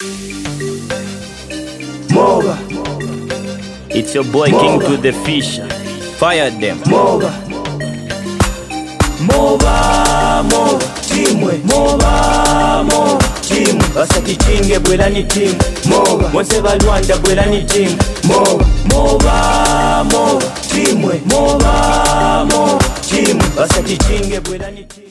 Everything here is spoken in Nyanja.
Moga. It's your boy King to the Fisher. Fire them. Moga. Moba, mo, chimwe. Moba, mo, chimwe. Basati chinge bwela ni timu. Moga. Mwense balwanda bwela ni timu. Moga. Moba, mo, chimwe. Moba, mo, chimwe. Basati chinge bwela ni timu.